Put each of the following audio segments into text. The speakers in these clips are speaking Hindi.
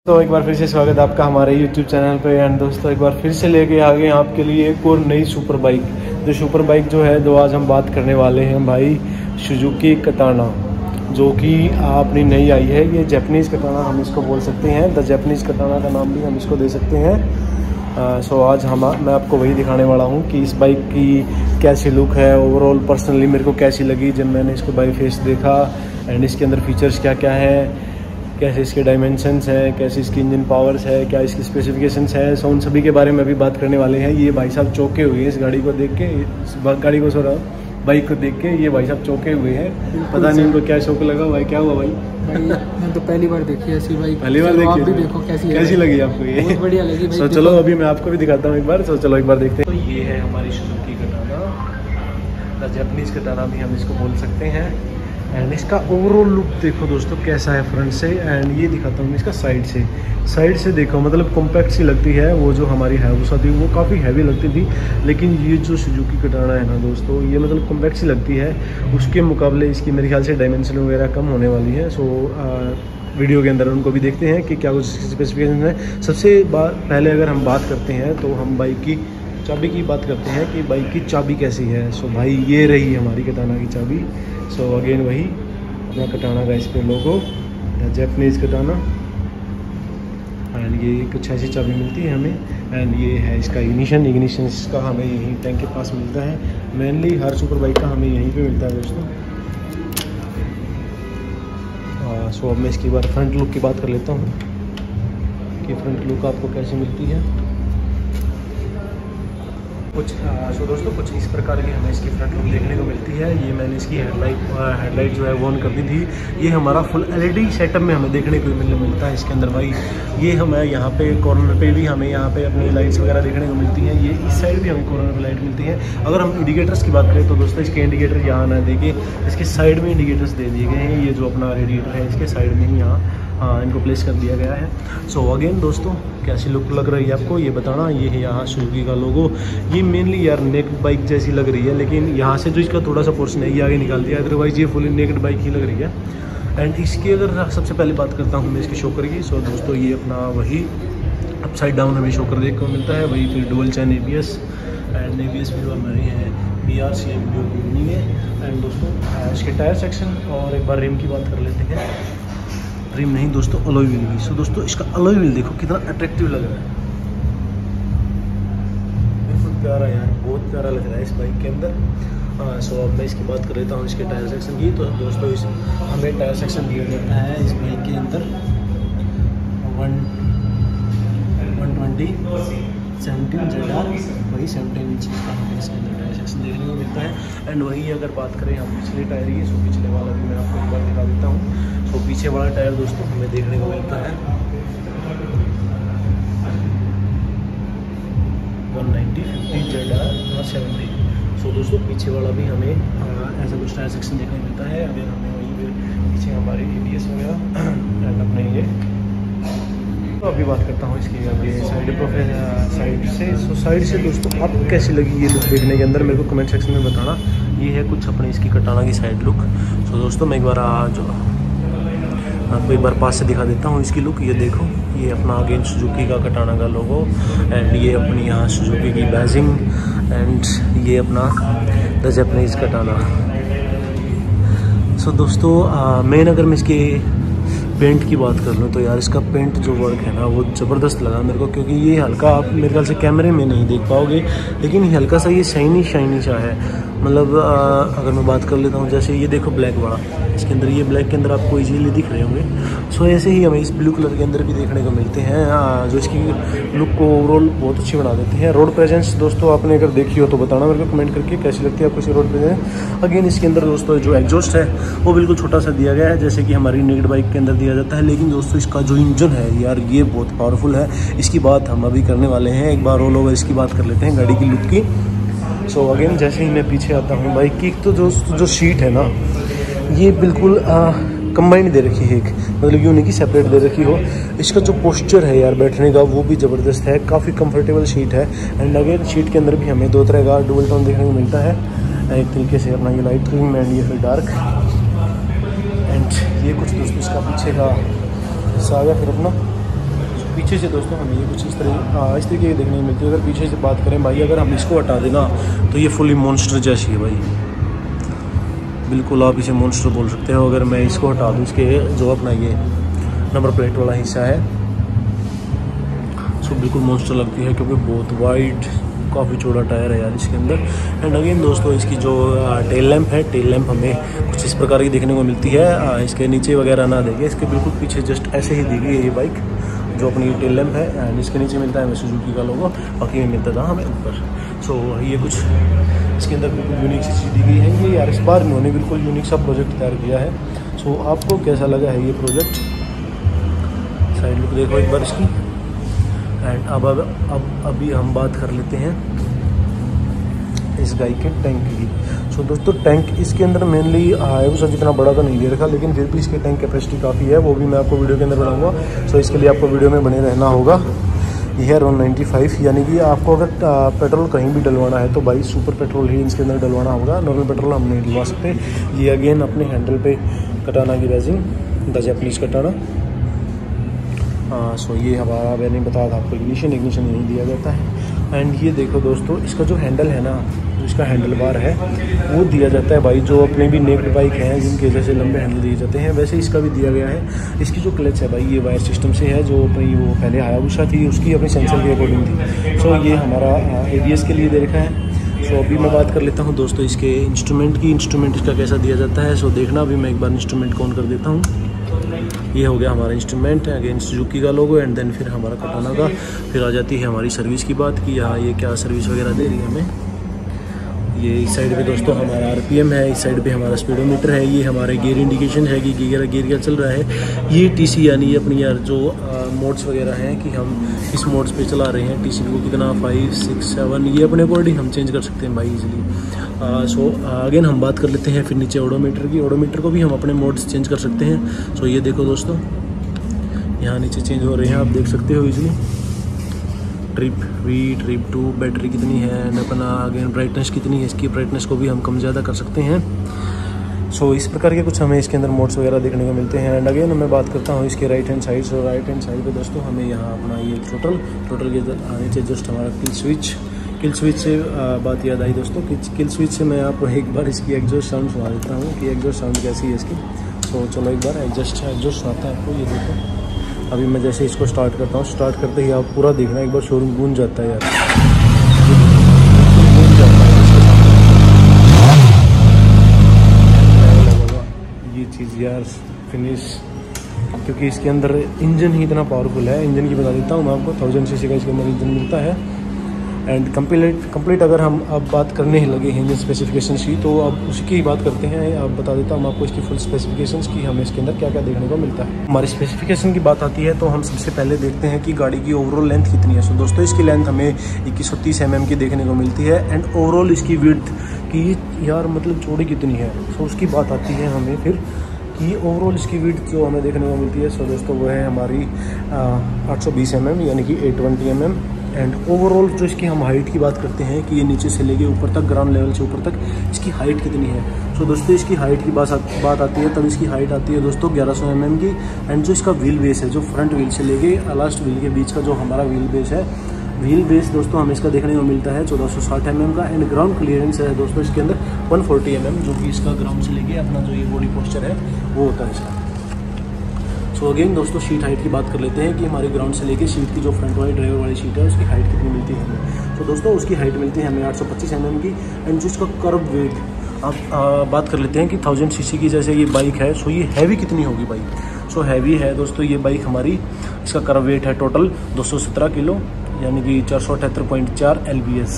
तो एक बार फिर से स्वागत है आपका हमारे YouTube चैनल पे। एंड दोस्तों एक बार फिर से लेके आ गए आपके लिए एक और नई सुपर बाइक। जो है जो आज हम बात करने वाले हैं भाई, सुजुकी कटाना, जो कि अपनी नई आई है। ये जापानीज़ कटाना हम इसको बोल सकते हैं, द जापानीज़ कटाना का नाम भी हम इसको दे सकते हैं। सो आज मैं आपको वही दिखाने वाला हूँ कि इस बाइक की कैसी लुक है, ओवरऑल पर्सनली मेरे को कैसी लगी जब मैंने इसको बाई फेस देखा। एंड इसके अंदर फीचर्स क्या क्या है, कैसे इसके डायमेंशंस हैं, कैसे इसकी इंजन पावर्स है, क्या इसकी स्पेसिफिकेशंस है, सो उन सभी के बारे में अभी बात करने वाले हैं। ये भाई साहब चौंके हुए हैं इस गाड़ी को देख के, बाइक को देख के ये भाई साहब चौंके हुए हैं। पता नहीं उनको क्या शौक लगा भाई। क्या हुआ भाई? मैं तो पहली बार देखी ऐसी बाइक। पहली बार देखी? आप भी देखो कैसी लगी आपको ये? बहुत बढ़िया लगी भाई। सो चलो अभी मैं आपको भी दिखाता हूँ एक बार। सो चलो एक बार देखते हैं। तो ये है हमारी सुजुकी कटाना, द जापानीज़ कटाना भी हम इसको बोल सकते हैं। एंड इसका ओवरऑल लुक देखो दोस्तों कैसा है फ्रंट से। एंड ये दिखाता हूँ इसका साइड से देखो, मतलब कॉम्पैक्ट सी लगती है। वो जो हमारी हायाबुसा थी वो काफ़ी हैवी लगती थी, लेकिन ये जो सुजुकी कटाना है ना दोस्तों, ये मतलब कॉम्पैक्ट सी लगती है। उसके मुकाबले इसकी मेरे ख्याल से डायमेंशन वगैरह कम होने वाली है। सो वीडियो के अंदर उनको भी देखते हैं कि क्या कुछ स्पेसिफिकेशन है। सबसे पहले अगर हम बात करते हैं तो हम बाइक की चाबी की बात करते हैं कि बाइक की चाबी कैसी है। सो भाई ये रही हमारी कटाना की चाबी। सो अगेन वही अपना कटाना का इस पर लोगो, जापानीज़ कटाना। एंड ये कुछ ऐसी चाबी मिलती है हमें। एंड ये है इसका इग्निशन इसका हमें यहीं टैंक के पास मिलता है। मेनली हर सुपर बाइक का हमें यहीं पे मिलता है दोस्तों। सो अब मैं इसकी बार फ्रंट लुक की बात कर लेता हूँ कि फ्रंट लुक आपको कैसी मिलती है कुछ। सो दोस्तों कुछ इस प्रकार की हमें इसकी फ्रंट लुक देखने को मिलती है। ये मैंने इसकी हेडलाइट जो है वो ऑन कर दी थी। ये हमारा फुल LED सेटअप में हमें देखने को मिलता है इसके अंदर भाई। ये हमें यहाँ पे कॉर्नर पे भी हमें यहाँ पे अपनी लाइट्स वगैरह देखने को मिलती हैं। ये इस साइड भी हमें कॉर्नर पे लाइट मिलती है। अगर हम इंडिकेटर्स की बात करें तो दोस्तों इसके इंडिकेटर यहाँ ना देखिए, इसके साइड में इंडिकेटर्स दे दिए गए हैं। ये जो अपना रेडिएटर है इसके साइड में ही यहाँ इनको प्लेस कर दिया गया है। सो अगेन दोस्तों कैसी लुक लग रही है आपको ये बताना। ये है यहाँ सुजुकी का लोगो। ये मेनली यार नेक्ड बाइक जैसी लग रही है, लेकिन यहाँ से जो इसका थोड़ा सा पोर्शन है ये आगे निकाल दिया, अदरवाइज ये फुली नेक्ड बाइक ही लग रही है। एंड इसकी अगर सबसे पहले बात करता हूँ मैं इसकी शॉकर की। सो दोस्तों ये अपना वही अपसाइड डाउन हमें शॉकर देखने को मिलता है, वही फिर dual chain ABS। And ABS video हमारी है BRC वीडियो की बनी है। एंड दोस्तों इसके टायर सेक्शन और एक बार रिम की बात कर लेते हैं। रिम नहीं दोस्तों, अलॉय व्हील की। सो दोस्तों इसका अलॉय व्हील देखो कितना अट्रैक्टिव लग रहा है, बिल्कुल प्यारा यार, बहुत प्यारा लग रहा है इस बाइक के अंदर। सो अब मैं इसकी बात कर लेता हूँ इसके टायर सेक्शन की। तो दोस्तों हमें टायर सेक्शन दिया जाता है इस बाइक के अंदर 120/17 ZR, वही 17 इंच का हमें इसके अंदर टायर सेक्शन देखने को मिलता है। एंड वही अगर बात करें हम पिछले टायर की, सो पिछले वाला भी मैं आपको एक बार दिखा देता हूँ। तो पीछे वाला टायर दोस्तों हमें देखने को मिलता है 190/50 ZR और 70। सो दोस्तों पीछे वाला भी हमें ऐसा कुछ टायर सेक्शन देखने को मिलता है। अगर हमें वही पीछे हमारे ABS वगैरह एंड अपने ये। तो अभी बात करता हूँ इसकी अभी साइड से। सो साइड से दोस्तों आपको कैसी लगी ये लुक देखने के अंदर, मेरे को कमेंट सेक्शन में बताना। ये है कुछ अपने इसकी कटाना की साइड लुक। सो दोस्तों मैं एक बार आपको एक बार पास से दिखा देता हूँ इसकी लुक। ये देखो, ये अपना अगेन सुजुकी का कटाना का लोगो। एंड ये अपनी यहाँ सुजुकी की बैजिंग। एंड ये अपना द जापानीज़ कटाना। सो दोस्तों मेन अगर मैं इसके पेंट की बात कर लूँ तो यार इसका पेंट जो वर्क है ना वो ज़बरदस्त लगा मेरे को, क्योंकि ये हल्का आप मेरे ख्याल से कैमरे में नहीं देख पाओगे, लेकिन ये हल्का सा ये शाइनी सा है। मतलब अगर मैं बात कर लेता हूँ, जैसे ये देखो ब्लैक वाला, इसके अंदर ये ब्लैक के अंदर आपको इजीली दिख रहे होंगे। सो ऐसे ही हमें इस ब्लू कलर के अंदर भी देखने को मिलते हैं, जो इसकी लुक को ओवरऑल बहुत अच्छी बना देते हैं। रोड प्रेजेंस दोस्तों आपने अगर देखी हो तो बताना मेरे को कमेंट करके कैसी लगती है आपको इसकी रोड प्रेजेंस। अगेन इसके अंदर दोस्तों जो एग्जॉस्ट है वो बिल्कुल छोटा सा दिया गया है, जैसे कि हमारी नेक्ड बाइक के अंदर दिया जाता है। लेकिन दोस्तों इसका जो इंजन है यार ये बहुत पावरफुल है। इसकी बात हम अभी करने वाले हैं। एक बार ऑल ओवर इसकी बात कर लेते हैं गाड़ी की लुक की। सो अगेन जैसे ही मैं पीछे आता हूँ बाइक की, तो जो सीट है ना ये बिल्कुल कंबाइंड दे रखी है, एक मतलब यूँ नहीं कि सेपरेट दे रखी हो। इसका जो पोस्चर है यार बैठने का वो भी ज़बरदस्त है, काफ़ी कंफर्टेबल सीट है। एंड अगेन सीट के अंदर भी हमें दो तरह का डुअल टोन देखने को मिलता है, एक तरीके से अपना ये लाइट क्रीम एंड ये फिर डार्क। एंड ये कुछ दोस्तों इसका पीछे का हिस्सा आ गया फिर अपना। पीछे से दोस्तों हमें ये कुछ इस तरीके की देखने को मिलती है। अगर पीछे से बात करें भाई, अगर हम इसको हटा देना तो ये फुली मॉन्स्टर जैसी है भाई, बिल्कुल आप इसे मॉन्स्टर बोल सकते हो। अगर मैं इसको हटा दूँ, इसके जो अपना ये नंबर प्लेट वाला हिस्सा है सो बिल्कुल मॉन्स्टर लगती है, क्योंकि बहुत वाइड काफ़ी चौड़ा टायर है यार इसके अंदर। एंड अगेन दोस्तों इसकी जो टेल लैंप है, टेल लैंप हमें कुछ इस प्रकार की देखने को मिलती है। इसके नीचे वगैरह ना देखे, इसके बिल्कुल पीछे जस्ट ऐसे ही दी गई है ये बाइक, जो अपनी टेल लैंप है। एंड इसके नीचे मिलता है हमें सुजुकी का लोगो, बाकी में मिलता था हमें ऊपर। सो ये कुछ इसके अंदर बिल्कुल यूनिक सी चीज़ दी गई है। ये यार इस बार इन्होंने बिल्कुल यूनिक सा प्रोजेक्ट तैयार किया है। सो आपको कैसा लगा है ये प्रोजेक्ट? साइड लुक देखो एक बार इसकी। एंड अब अभी हम बात कर लेते हैं इस गाड़ी के टैंक की। सो दोस्तों टैंक इसके अंदर मेनली हायाबुसा जितना बड़ा तो नहीं दे रखा, लेकिन फिर भी इसके टैंक कैपेसिटी काफ़ी है, वो भी मैं आपको वीडियो के अंदर बनाऊंगा। सो इसके लिए आपको वीडियो में बने रहना होगा। ये है 195, यानी कि आपको अगर पेट्रोल कहीं भी डलवाना है तो भाई सुपर पेट्रोल ही इसके अंदर डलवाना होगा, नॉर्मल पेट्रोल हम नहीं डलवा सकते। ये अगेन अपने हैंडल पे कटाना की रेजिंग, द जापानीज कटाना। सो ये हमारा मैंने बताया था आपको, इग्निशन यहीं दिया जाता है। एंड ये देखो दोस्तों इसका जो हैंडल है ना, जो इसका हैंडल बार है वो दिया जाता है भाई, जो अपने भी नेक्ड बाइक हैं जिनके जैसे लंबे हैंडल दिए जाते हैं वैसे इसका भी दिया गया है। इसकी जो क्लच है भाई ये वायर सिस्टम से है, जो अपनी वो पहले हायाबुसा थी उसकी अपनी सेंसर के अकॉर्डिंग थी। सो ये हमारा ABS के लिए दे रखा है। सो अभी मैं बात कर लेता हूँ दोस्तों इसके इंस्ट्रूमेंट की। इंस्ट्रूमेंट इसका कैसा दिया जाता है सो देखना। अभी मैं एक बार इंस्ट्रूमेंट ऑन कर देता हूँ। ये हो गया हमारा इंस्ट्रूमेंट, अगेन सुजुकी का लोगो। एंड देन फिर हमारा कटाना का। फिर आ जाती है हमारी सर्विस की बात कि यहाँ ये क्या सर्विस वगैरह दे रही है हमें। ये इस साइड पे दोस्तों हमारा RPM है, इस साइड पे हमारा स्पीडोमीटर है, ये हमारे गियर इंडिकेशन है कि गियर क्या चल रहा है। ये TC यानी ये अपनी यार जो मोड्स वगैरह हैं कि हम इस मोड्स पे चला रहे हैं, TC को कितना 5, 6, 7 ये अपने अकॉर्डिंग हम चेंज कर सकते हैं भाई इजीली। सो अगेन हम बात कर लेते हैं फिर नीचे ओडोमीटर की। ओडोमीटर को भी हम अपने मोड्स चेंज कर सकते हैं। सो ये देखो दोस्तों यहाँ नीचे चेंज हो रहे हैं, आप देख सकते हो इजीली। ट्रिप 1, ट्रिप 2, बैटरी कितनी है, अपना अगेन ब्राइटनेस कितनी है, इसकी ब्राइटनेस को भी हम कम ज़्यादा कर सकते हैं। सो इस प्रकार के कुछ हमें इसके अंदर मोड्स वगैरह देखने को मिलते हैं। एंड अगेन मैं बात करता हूँ इसके right hand side. So right hand side पे दोस्तों हमें यहाँ अपना ये टोटल के नीचे जस्ट हमारा किल स्विच से बात याद आई दोस्तों। किल स्विच से मैं आपको एक बार इसकी एग्जॉस्ट साउंड सुना देता हूँ कि एग्जॉस्ट साउंड कैसी है इसकी। सो चलो एक बार एग्जॉस्ट सुनाता है आपको। ये देखो अभी मैं जैसे इसको स्टार्ट करता हूँ, स्टार्ट करते ही आप पूरा देखना एक बार शोरूम गूंज जाता है यार, गूंज जाता है ये चीज़ यार फिनिश, क्योंकि इसके अंदर इंजन ही इतना पावरफुल है। इंजन की बता देता हूँ मैं आपको, 1000 cc का इसके अंदर इंजन मिलता है। एंड कंप्लीट अगर हम अब बात करने ही लगे इंजन स्पेसिफिकेशंस की तो अब उसकी ही बात करते हैं। अब बता देता हूँ आपको इसकी फुल स्पेसिफिकेशंस की हमें इसके अंदर क्या क्या देखने को मिलता है। हमारी स्पेसिफिकेशन की बात आती है तो हम सबसे पहले देखते हैं कि गाड़ी की ओवरऑल लेंथ कितनी है। सो दोस्तों इसकी लेंथ हमें 2130 mm की देखने को मिलती है। एंड ओवरऑल इसकी विड्थ की यार मतलब चौड़ी कितनी है, सो उसकी बात आती है हमें फिर कि ओवरऑल इसकी विड्थ जो हमें देखने को मिलती है। सो दोस्तों वो है हमारी 820 mm यानी कि 820 mm। एंड ओवरऑल जो इसकी हम हाइट की बात करते हैं कि ये नीचे से लेके ऊपर तक, ग्राउंड लेवल से ऊपर तक इसकी हाइट कितनी है। सो दोस्तों इसकी हाइट की बात आती है तब इसकी हाइट आती है दोस्तों 1100 mm की। एंड जो इसका व्हील बेस है, जो फ्रंट व्हील से लेके लास्ट व्हील के बीच का जो हमारा व्हील बेस है, व्हील बेस दोस्तों हमें इसका देखने को मिलता है 1460 mm का। एंड ग्राउंड क्लियरेंस है दोस्तों इसके अंदर 140 mm, जो कि इसका ग्राउंड से लेके अपना जो ये बॉडी पोस्चर है वो होता है इसका। सो अगेन दोस्तों सीट हाइट की बात कर लेते हैं कि हमारे ग्राउंड से लेके सीट की जो फ्रंट वाली ड्राइवर वाली सीट है उसकी हाइट कितनी मिलती है हमें। तो दोस्तों उसकी हाइट मिलती है हमें 825 mm की। एंड जो इसका कर्व वेट आप बात कर लेते हैं कि 1000 cc की जैसे ये बाइक है, सो ये हैवी कितनी होगी बाइक। सो हैवी है दोस्तों ये बाइक हमारी, इसका कर्व वेट है टोटल 217 किलो यानी कि 478.4 lbs।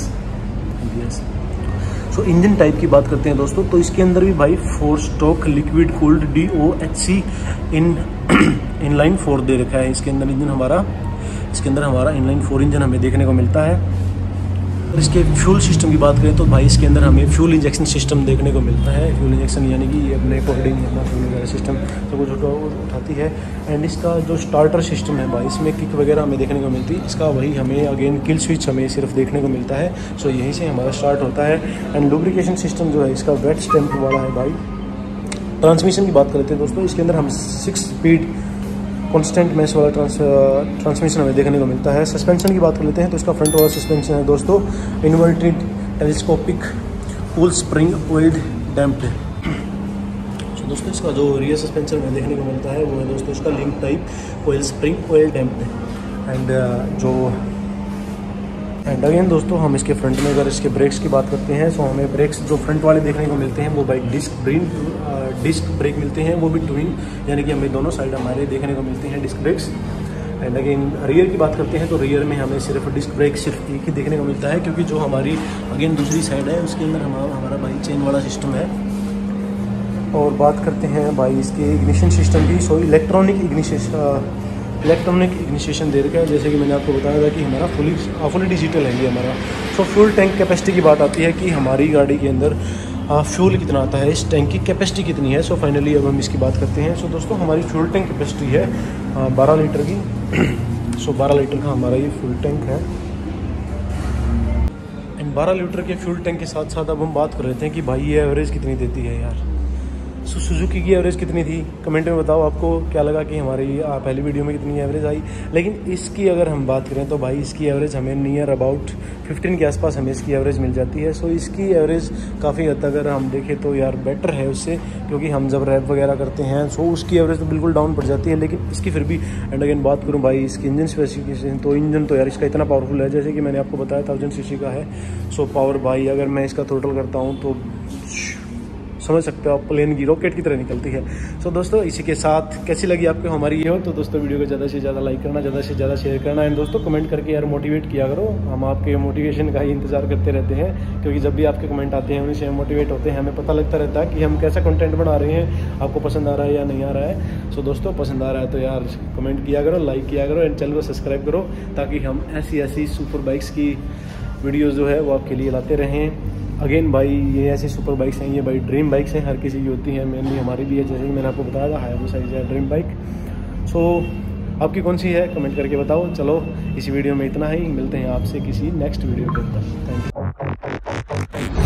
सो इंजन टाइप की बात करते हैं दोस्तों तो इसके अंदर भी भाई 4 stroke liquid cooled DOHC inline 4 दे रखा है इसके अंदर इंजन हमारा। इसके अंदर हमारा इनलाइन 4 इंजन हमें देखने को मिलता है। इसके फ्यूल सिस्टम की बात करें तो भाई इसके अंदर हमें फ्यूल इंजेक्शन सिस्टम देखने को मिलता है। फ्यूल इंजेक्शन यानी कि अपने अकॉर्डिंग अपना फ्यूल वगैरह सिस्टम सब कुछ उठाती है। एंड इसका जो स्टार्टर सिस्टम है भाई इसमें किक वगैरह हमें देखने को मिलती है। इसका वही हमें अगेन किल स्विच हमें सिर्फ देखने को मिलता है। सो यहीं से हमारा स्टार्ट होता है। एंड लुब्रिकेशन सिस्टम जो है इसका वेट स्टैम्प वाला है भाई। ट्रांसमिशन की बात करते हैं दोस्तों, इसके अंदर हम 6 स्पीड कॉन्स्टेंट मैश वाला ट्रांसमिशन हमें देखने को मिलता है। सस्पेंशन की बात कर लेते हैं तो इसका फ्रंट वाला सस्पेंशन है दोस्तों inverted telescopic pull spring oiled damped. तो दोस्तों इसका जो रियर सस्पेंशन हमें देखने को मिलता है वो है दोस्तों इसका link type oil spring oil damped. And again दोस्तों हम इसके फ्रंट में अगर इसके ब्रेक्स की बात करते हैं तो हमें ब्रेक्स जो फ्रंट वाले देखने को मिलते हैं वो बाइक डिस्क ब्रेक मिलते हैं, वो भी ट्विन, यानी कि हमें दोनों साइड हमारे देखने को मिलते हैं disc brakes. And again rear की बात करते हैं तो रियर में हमें सिर्फ डिस्क ब्रेक सिर्फ एक ही देखने को मिलता है, क्योंकि जो हमारी अगेन दूसरी साइड है उसके अंदर हमारा भाई चेन वाला सिस्टम है। और बात करते हैं भाई इसके इग्निशन सिस्टम की। सो इलेक्ट्रॉनिक इग्निशन दे रखा है, जैसे कि मैंने आपको बताया था कि हमारा फुली डिजिटल है ये हमारा। सो फ्यूल टैंक कैपेसिटी की बात आती है कि हमारी गाड़ी के अंदर फ्यूल कितना आता है, इस टैंक की कैपेसिटी कितनी है। सो फाइनली अब हम इसकी बात करते हैं। सो दोस्तों हमारी फ्यूल टैंक कैपेसिटी है 12 लीटर की। सो 12 लीटर का हमारा ये फ्यूल टैंक है। एंड 12 लीटर के फ्यूल टैंक के साथ साथ अब हम बात कर रहे थे कि भाई ये एवरेज कितनी देती है यार। सो सुजुकी की एवरेज कितनी थी कमेंट में बताओ, आपको क्या लगा कि हमारी पहली वीडियो में कितनी एवरेज आई। लेकिन इसकी अगर हम बात करें तो भाई इसकी एवरेज हमें नियर अबाउट 15 के आसपास हमें इसकी एवरेज मिल जाती है। सो इसकी एवरेज काफ़ी हद तक अगर हम देखें तो यार बेटर है उससे, क्योंकि हम जब रैप वगैरह करते हैं सो उसकी एवरेज तो बिल्कुल डाउन पड़ जाती है, लेकिन इसकी फिर भी। एंड अगेन बात करूँ भाई इसकी इंजन स्पेसिफिकेशन, तो इंजन तो यार इसका इतना पावरफुल है, जैसे कि मैंने आपको बताया 1000 सीसी का है। सो पावर भाई अगर मैं इसका टोटल करता हूँ तो समझ सकते हो आप प्लेन की रॉकेट की तरह निकलती है। सो दोस्तों इसी के साथ कैसी लगी आपको हमारी ये हो, तो दोस्तों वीडियो को ज़्यादा से ज़्यादा लाइक करना, ज़्यादा से ज़्यादा शेयर करना। एंड दोस्तों कमेंट करके यार मोटिवेट किया करो, हम आपके मोटिवेशन का ही इंतजार करते रहते हैं, क्योंकि जब भी आपके कमेंट आते हैं उन्हीं से हम मोटिवेट होते हैं, हमें पता लगता रहता है कि हम कैसा कंटेंट बना रहे हैं, आपको पसंद आ रहा है या नहीं आ रहा है। सो दोस्तों पसंद आ रहा है तो यार कमेंट किया करो, लाइक किया करो एंड चैनल को सब्सक्राइब करो, ताकि हम ऐसी सुपर बाइक्स की वीडियोज़ जो है वो आपके लिए लाते रहें। अगेन भाई ये ऐसी सुपर बाइक्स हैं, ये भाई ड्रीम बाइक्स हैं, हर किसी की होती हैं, मेनली हमारी भी है, जैसे कि मैंने आपको बताया था हायाबुसा इज है ड्रीम बाइक। सो आपकी कौन सी है कमेंट करके बताओ। चलो इसी वीडियो में इतना ही, मिलते हैं आपसे किसी नेक्स्ट वीडियो के अंदर। Thank you.